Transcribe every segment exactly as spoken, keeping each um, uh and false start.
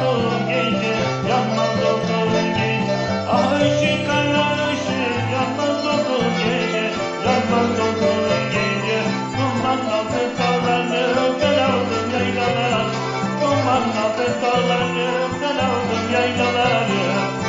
dolu gece, yanmaz dolu gece. Ah ışık kara ışık, yanmaz dolu gece, yanmaz dolu gece. Duman altı dağlarını ben aldım yaylalar. Duman altı dağlarını ben aldım yaylaları.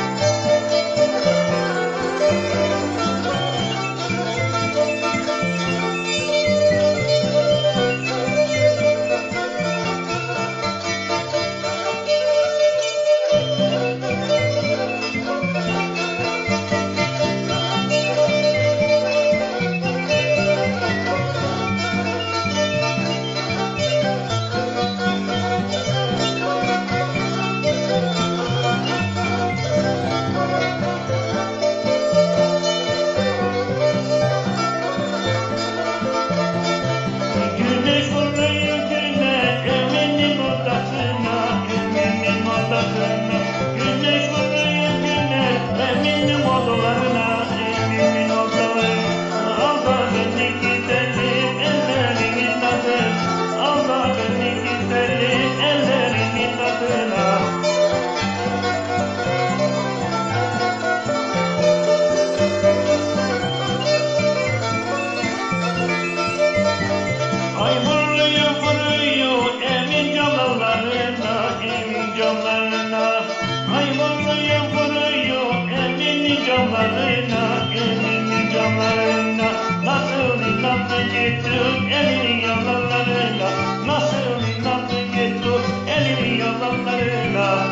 Güneş vuruyor güne, evinin ortasına, evinin ortasına. Güneş vuruyor güne, evinin odalarına, evinin odalarına. Al da beni gidelim, ellerinin tadına. Al da beni gidelim, ellerinin tadına. Ay vuruyor vuruyor evin camlarına, evin camlarına. Ay vuruyor vuruyor evin camlarına, evin camlarına. Nasıl inandı gitti elini yalanlarına, nasıl inandı gitti elini yalanlarına.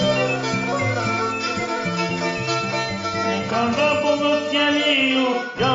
Kara bulut geliyor,